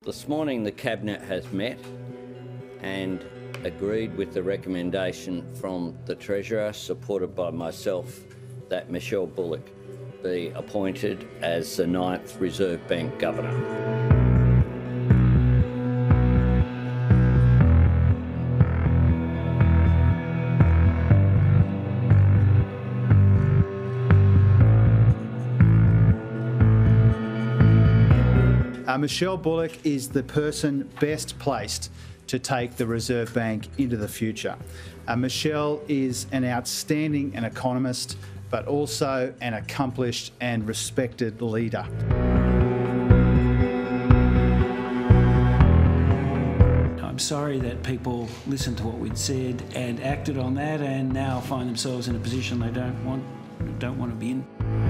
This morning the Cabinet has met and agreed with the recommendation from the Treasurer, supported by myself, that Michelle Bullock be appointed as the 9th Reserve Bank Governor. Michelle Bullock is the person best placed to take the Reserve Bank into the future. Michelle is an outstanding economist, but also an accomplished and respected leader. I'm sorry that people listened to what we'd said and acted on that and now find themselves in a position they don't want to be in.